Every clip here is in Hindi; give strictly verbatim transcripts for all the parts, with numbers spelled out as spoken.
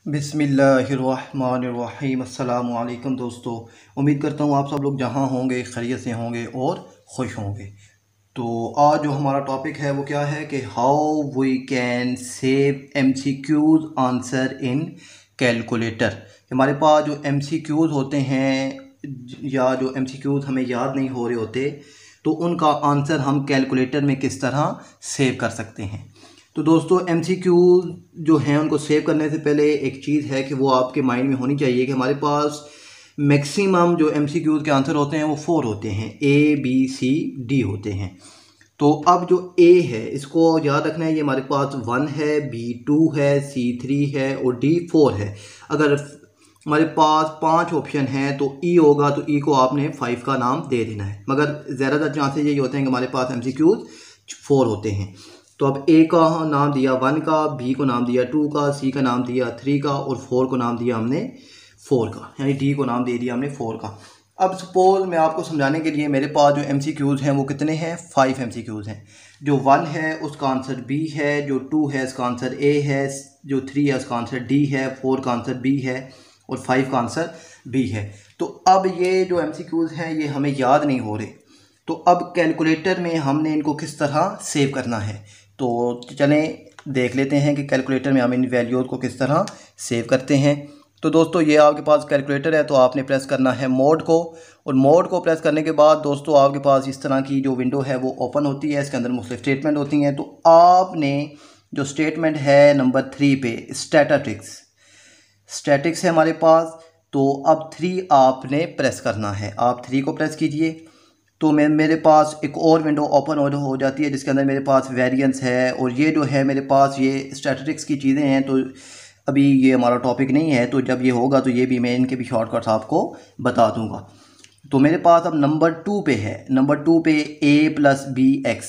बिस्मिल्लाहिर्रहमानिर्रहीम। अस्सलामु अलैकुम दोस्तों, उम्मीद करता हूँ आप सब लोग जहाँ होंगे खैरियत से होंगे और खुश होंगे। तो आज जो हमारा टॉपिक है वो क्या है कि how we can save M C Qs answer in calculator. हमारे पास जो एम सी क्यूज़ होते हैं या जो एम सी क्यूज़ हमें याद नहीं हो रहे होते तो उनका आंसर हम कैलकुलेटर में किस तरह सेव कर सकते हैं। तो दोस्तों एम सी क्यू जो हैं उनको सेव करने से पहले एक चीज़ है कि वो आपके माइंड में होनी चाहिए कि हमारे पास मैक्सिमम जो एम सी क्यूज़ के आंसर होते हैं वो फोर होते हैं, ए बी सी डी होते हैं। तो अब जो ए है इसको याद रखना है, ये हमारे पास वन है, बी टू है, सी थ्री है और डी फोर है। अगर हमारे पास पांच ऑप्शन हैं तो ई होगा, तो ई को आपने फाइव का नाम दे देना है, मगर ज़्यादातर चांसेस यही होते हैं कि हमारे पास एम सी क्यूज़ फोर होते हैं। तो अब ए का नाम दिया वन का, बी को नाम दिया टू का, सी का नाम दिया थ्री का और फोर को नाम दिया हमने फोर का, यानी डी को नाम दे दिया हमने फोर का। अब सपोज मैं आपको समझाने के लिए, मेरे पास जो एम सी क्यूज़ हैं वो कितने हैं, फाइव एम सी क्यूज़ हैं। जो वन है उसका आंसर बी है, जो टू है उसका आंसर ए है, जो थ्री है उसका आंसर डी है, फोर का आंसर बी है और फाइव का आंसर बी है। तो अब ये जो एम सी क्यूज़ हैं ये हमें याद नहीं हो रहे, तो अब कैलकुलेटर में हमने इनको किस तरह सेव करना है। तो चलें देख लेते हैं कि कैलकुलेटर में हम इन वैल्यूज़ को किस तरह सेव करते हैं। तो दोस्तों ये आपके पास कैलकुलेटर है, तो आपने प्रेस करना है मोड को, और मोड को प्रेस करने के बाद दोस्तों आपके पास इस तरह की जो विंडो है वो ओपन होती है। इसके अंदर मुख्तलिफ स्टेटमेंट होती हैं। तो आपने जो स्टेटमेंट है नंबर थ्री पे स्टैटिस्टिक्स स्टैटिक्स है हमारे पास, तो अब थ्री आपने प्रेस करना है। आप थ्री को प्रेस कीजिए तो मैं मेरे पास एक और विंडो ओपन हो, हो जाती है जिसके अंदर मेरे पास वेरिएंस है, और ये जो है मेरे पास ये स्टैटिस्टिक्स की चीज़ें हैं। तो अभी ये हमारा टॉपिक नहीं है, तो जब ये होगा तो ये भी मैं इनके भी शॉर्टकट्स आपको बता दूंगा। तो मेरे पास अब नंबर टू पे है, नंबर टू पे ए प्लस बी एक्स।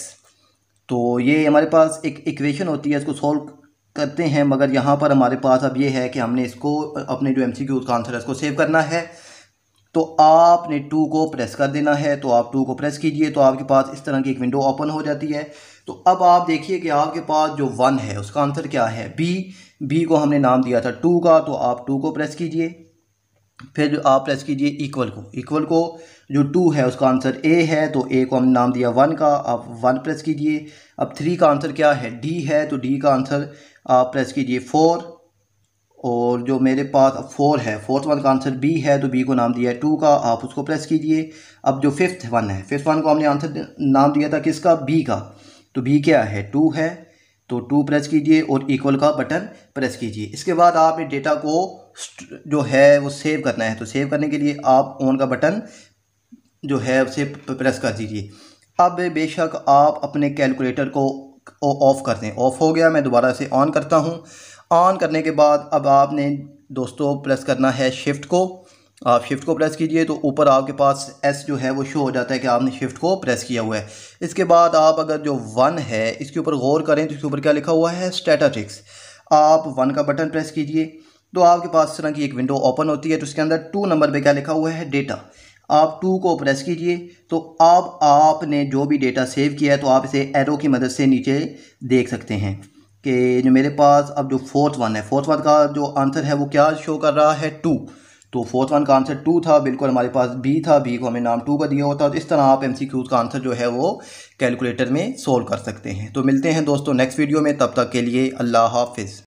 तो ये हमारे पास एक इक्वेशन होती है, इसको सॉल्व करते हैं, मगर यहाँ पर हमारे पास अब ये है कि हमने इसको अपने जो एम सी क्यू का आंसर है इसको सेव करना है। तो आपने टू को प्रेस कर देना है, तो आप टू को प्रेस कीजिए तो आपके पास इस तरह की एक विंडो ओपन हो जाती है। तो अब आप देखिए कि आपके पास जो वन है उसका आंसर क्या है, बी। बी को हमने नाम दिया था टू का, तो आप टू को प्रेस कीजिए, फिर आप प्रेस कीजिए इक्वल को। इक्वल को जो टू है उसका आंसर ए है, तो ए को हमने नाम दिया वन का, आप वन प्रेस कीजिए। अब थ्री का आंसर क्या है, डी है, तो डी का आंसर आप प्रेस कीजिए फोर। और जो मेरे पास अब फोर है, फोर्थ वन का आंसर बी है, तो बी को नाम दिया है टू का, आप उसको प्रेस कीजिए। अब जो फिफ्थ वन है, फिफ्थ वन को हमने आंसर नाम दिया था किसका, बी का, तो बी क्या है, टू है, तो टू प्रेस कीजिए और इक्वल का बटन प्रेस कीजिए। इसके बाद आपने डेटा को जो है वो सेव करना है, तो सेव करने के लिए आप ऑन का बटन जो है उसे प्रेस कर दीजिए। अब बेशक आप अपने कैलकुलेटर को ऑफ़ कर दें। ऑफ़ हो गया, मैं दोबारा से ऑन करता हूँ। ऑन करने के बाद अब आपने दोस्तों प्रेस करना है शिफ्ट को। आप शिफ्ट को प्रेस कीजिए तो ऊपर आपके पास एस जो है वो शो हो जाता है कि आपने शिफ्ट को प्रेस किया हुआ है। इसके बाद आप अगर जो वन है इसके ऊपर गौर करें तो इसके ऊपर क्या लिखा हुआ है, स्टैटिस्टिक्स। आप वन का बटन प्रेस कीजिए तो आपके पास इस तरह की एक विंडो ओपन होती है। तो उसके अंदर टू नंबर पे क्या लिखा हुआ है, डेटा। आप टू को प्रेस कीजिए तो अब आपने जो भी डेटा सेव किया है तो आप इसे एरो की मदद से नीचे देख सकते हैं कि जो मेरे पास अब जो फोर्थ वन है, फोर्थ वन का जो आंसर है वो क्या शो कर रहा है, टू। तो फोर्थ वन का आंसर टू था, बिल्कुल हमारे पास बी था, बी को हमें नाम टू का दिया होता। तो इस तरह आप एम सी क्यूज़ का आंसर जो है वो कैलकुलेटर में सोल्व कर सकते हैं। तो मिलते हैं दोस्तों नेक्स्ट वीडियो में, तब तक के लिए अल्लाह हाफिज़।